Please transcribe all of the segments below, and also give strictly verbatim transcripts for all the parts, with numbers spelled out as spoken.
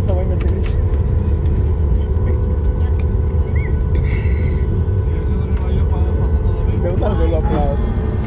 esa vaina tiene. De una vez lo aplaudo.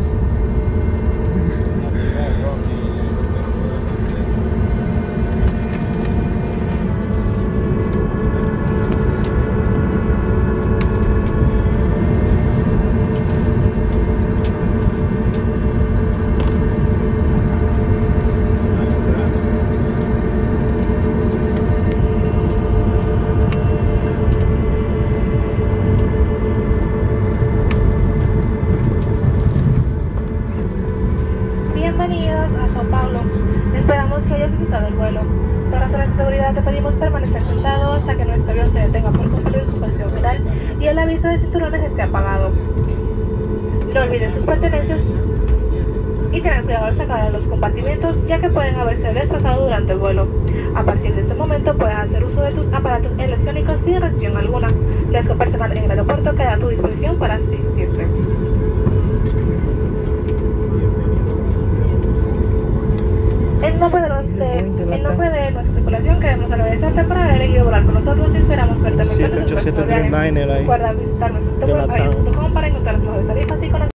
Bienvenidos a Sao Paulo. Esperamos que hayas disfrutado el vuelo. Por razones de seguridad te pedimos permanecer sentado hasta que nuestro avión se detenga por completo su posición final y el aviso de cinturones esté apagado. No olviden sus pertenencias y tener cuidado al sacar a los compartimientos, ya que pueden haberse desplazado durante el vuelo. A partir de este momento puedes hacer uso de tus aparatos electrónicos sin restricción alguna. Nuestro personal en el aeropuerto queda a tu disposición para asistirte. En nombre, de, los de, en nombre de nuestra tripulación queremos agradecerte por haber elegido volar con nosotros y esperamos verte muy pronto en nuestro viaje. Recuerda visitar nuestro sitio web avion punto com para encontrar las mejores tarifas y conocer